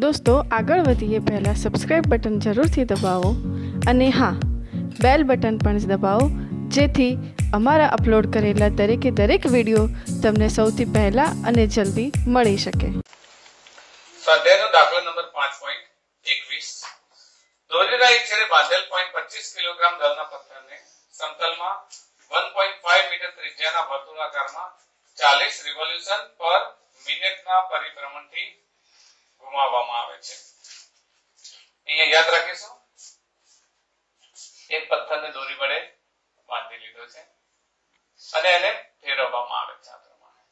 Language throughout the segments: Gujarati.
दोस्तों આગળ વધીએ પહેલાં સબસ્ક્રાઇબ બટન જરૂરથી દબાવો અને હા બેલ બટન પણ દબાવો જેથી અમારા અપલોડ કરેલા દરેક વિડીયો તમને સૌથી પહેલા અને જલ્દી મળી શકે. સ્વાધ્યાયનો દાખલો નંબર 5.21 દોરેલા એક છેડે બાંધેલ 0.25 કિલોગ્રામ દળના પથ્થરને સમતલમાં 1.5 મીટર ત્રિજ્યાના વર્તુળાકારમાં 40 રિવોલ્યુશન પર મિનિટના પરિભ્રમણથી घुमावવામાં આવે છે. અહીંયા યાદ રાખીશું એક પથ્થરને દોરી વડે બાંધી લીધો છે અને એને ફેરવવામાં આવે છે આ પ્રમાણે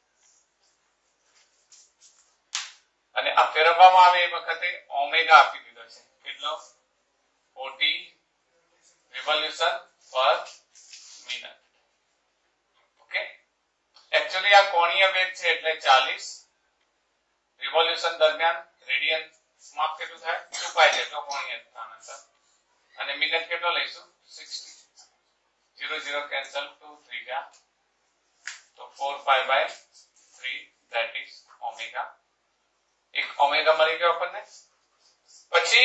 અને આ ફેરવવામાં આવે એ વખતે ઓમેગા આપી દીધો છે કેટલો 40 રિવોલ્યુશન પર મિનિટ. ઓકે एक्चुअली આ કોણીય વેગ છે એટલે 40 રિવોલ્યુશન દરમિયાન રેડિયન માપ કેટલું થાય 2 પાઈ જેટલો કોણીય સ્થાનાંતર અને મિનિટ કેટલો લઈશું 60 0 0 કેન્સલ 2 3 જા તો 4 pi by 3 that is omega. એક ઓમેગા મળી ગયો આપણને. પછી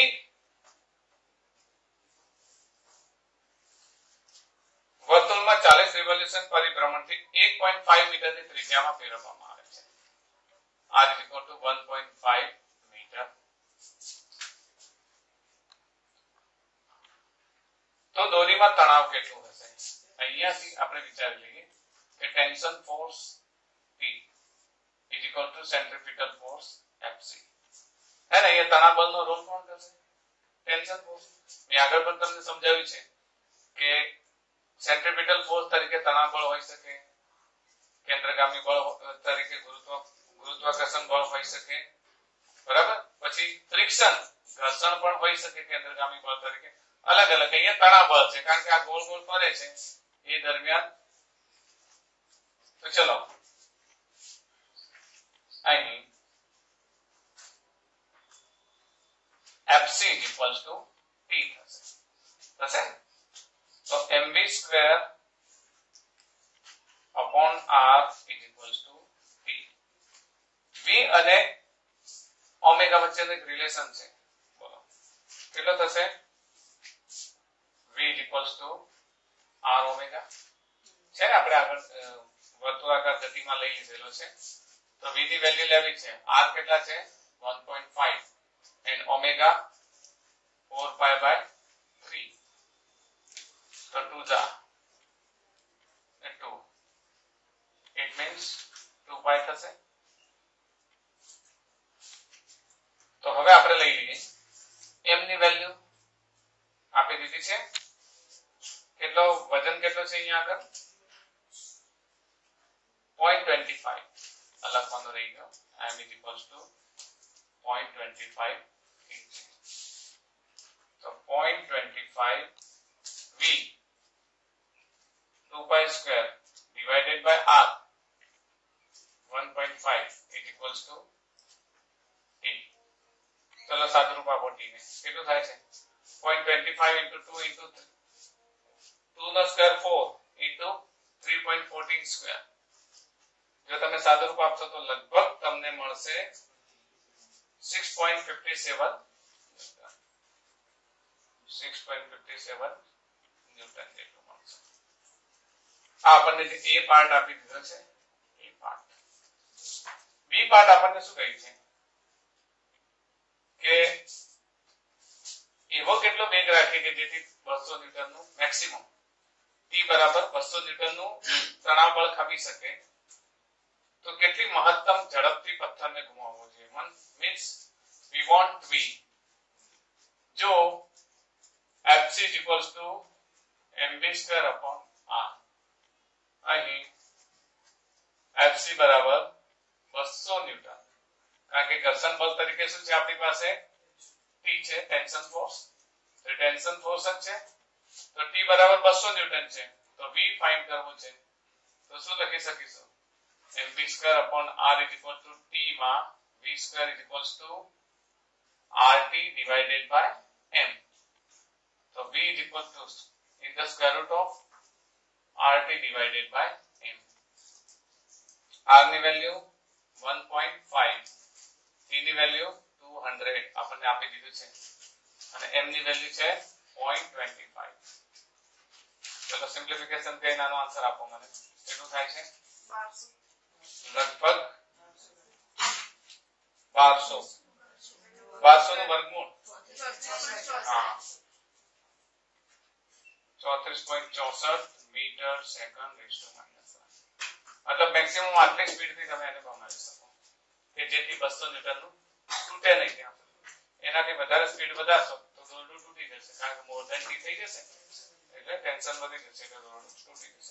વર્તુળમાં 40 રિવોલ્યુશન પરિભ્રમણથી 1.5 મીટરની ત્રિજ્યામાં ફેરવવામાં આવે છે. r is equal to 1.5 metre. તો દોરીમાં તણાવ કેટલું હશે અહીંયાથી આપણે વિચારી લઈએ કે tension force P is equal to centripetal force Fc. અને અહીંયા તણાવ બળનો રોલ કોણ કરશે ટેન્શન ફોર્સ. મેં આગળ પણ તમને સમજાવ્યું છે કે સેન્ટ્રીપિટલ ફોર્સ તરીકે તણાવ બળ હોઈ શકે, કેન્દ્રગામી બળ તરીકે ગુરુત્વાકર્ષણ બળ હોઈ શકે, બરાબર. પછી ફ્રિક્શન ઘર્ષણ પણ હોઈ શકે કેન્દ્રગામી બળ તરીકે. અલગ અલગ અહીંયા તણાવ બળ છે કારણ કે આ ગોળ ગોળ ફરે છે એ દરમિયાન. તો ચલો અહીં Fc equals to T થશે. તો mv square upon r is equals to T. v અને ઓમેગા વચ્ચેનો એક રિલેશન છે. બોલો કેટલો થશે v is equals to r omega છે ને આપણે આગળ વર્તુળાકાર ગતિમાં લઈ લીધેલો છે. તો v ની વેલ્યુ લેવી છે. r કેટલા છે 1.5 and omega 4 pi by 3. So 2 જા 2 it means 2 pi થશે. તો હવે આપણે લઈ લઈએ m ની વેલ્યુ આપી દીધી છે. કેટલો વજન કેટલો છે અહીંયા આગળ 0.25 લખવાનો રહી ગયો. m is equals to 0.25 inch. તો 0.25 v 2 pi square divided by r 1.5 is equals to t. चलो सात रूपा बोटी ने કેટલું થાય છે 0.25 into 2 into 2 નો સ્ક્વેર 4 into 3.14 સ્ક્વેર. જો તમે સાદું રૂપ આપશો તો લગભગ તમને મળશે 6.57 ન્યૂટન જેટલું મળશે. આ આપણને જે એ પાર્ટ આપી દીધો છે એ પાર્ટ. બી પાર્ટ આપણને શું કહે છે કે એવો કેટલો વેગ રાખે કે જેથી 200 ન્યૂટન નું મેક્સિમમ T બરાબર 200 ન્યૂટન નું તણાવ બળ ખપી શકે. તો કેટલી મહત્તમ ઝડપથી પથ્થરને ઘુમાવવો જોઈએ મીન્સ we want V. જો Fc is equals to mv square upon r. અહીં Fc બરાબર 200 ન્યૂટન કારણ કે ઘર્ષણ બળ તરીકે શું છે આપણી પાસે T છે ટેન્શન ફોર્સ. તો ટેન્શન ફોર્સ જ છે તો T બરાબર 200 ન્યૂટન છે. તો V ફાઇન્ડ કરવું છે તો શું લખી શકીશું mv square upon r is equal to T માં v square is equals to rt divided by m. So v is equal to in the square root of rt divided by m. r ની વેલ્યુ 1.5 t ની વેલ્યુ 2 100 આપણને આપી દીધું છે અને m ની વેલ્યુ છે 0.25. ચલો સિમ્પ્લિફિકેશન કરીને આનો આન્સર આપો મને. કેટલું થાય છે? 1200. લગભગ 1200 નું વર્ગમૂળ. હા 34.64 મીટર સેકન્ડ રેઝ ટુ -1. મતલબ મેક્સિમમ આટલી સ્પીડ થી તમે એને ભમાવી શકો કે જેથી 200 ન્યૂટન નું તૂટે નહીં. ત્યાં એનાથી વધારે સ્પીડ વધારશો તો દોરડું તૂટી જશે, કારણ કે મોર ધેન t થઈ જશે એટલે ટેન્શન વધી જશે એટલે દોરડું તૂટી જશે.